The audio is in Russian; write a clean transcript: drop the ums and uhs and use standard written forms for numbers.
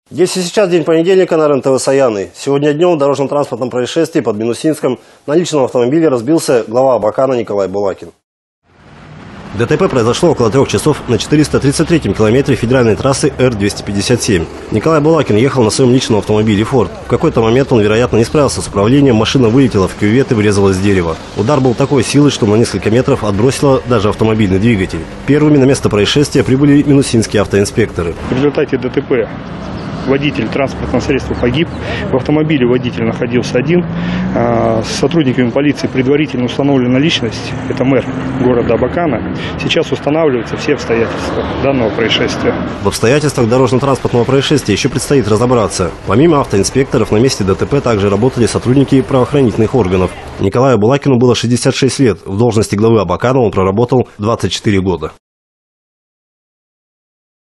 Если сейчас день понедельника на РЕН-ТВ Саяны. Сегодня днем в дорожно-транспортном происшествии под Минусинском на личном автомобиле разбился глава Абакана Николай Булакин. ДТП произошло около 3 часов на 433-м километре федеральной трассы Р-257. Николай Булакин ехал на своем личном автомобиле «Форд». В какой-то момент он, вероятно, не справился с управлением, машина вылетела в кювет и врезалась в дерево. Удар был такой силы, что на несколько метров отбросило даже автомобильный двигатель. Первыми на место происшествия прибыли минусинские автоинспекторы. В результате ДТП водитель транспортного средства погиб. В автомобиле водитель находился один. С сотрудниками полиции предварительно установлена личность. Это мэр города Абакана. Сейчас устанавливаются все обстоятельства данного происшествия. В обстоятельствах дорожно-транспортного происшествия еще предстоит разобраться. Помимо автоинспекторов на месте ДТП также работали сотрудники правоохранительных органов. Николаю Булакину было 66 лет. В должности главы Абакана он проработал 24 года.